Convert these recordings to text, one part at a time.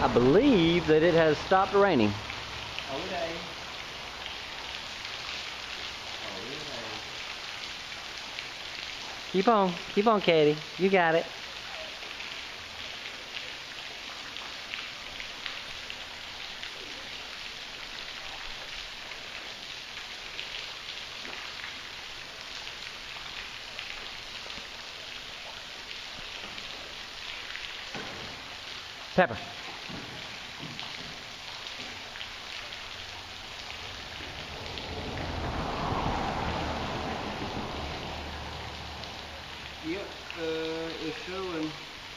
I believe that it has stopped raining. Okay. Keep on, Katie. You got it. Pepper. Yep, it's showing.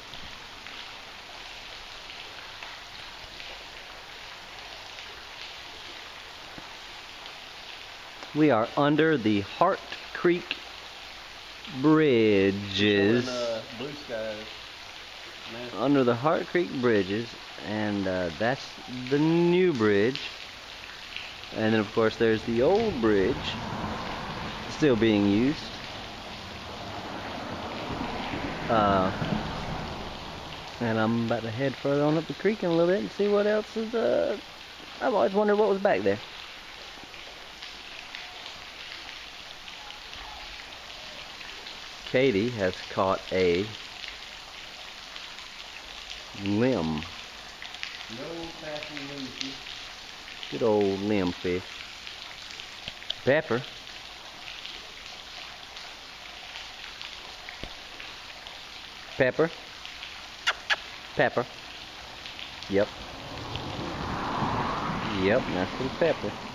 We are under the Hart Creek bridges. Blue skies. Under the Hart Creek bridges, and that's the new bridge. And then of course there's the old bridge still being used. And I'm about to head further on up the creek in a little bit and see what else is. I've always wondered what was back there. Katie has caught a limb. No passing Lucy. Good old limb fish. Pepper. Pepper. Pepper. Yep. Yep, nice little pepper.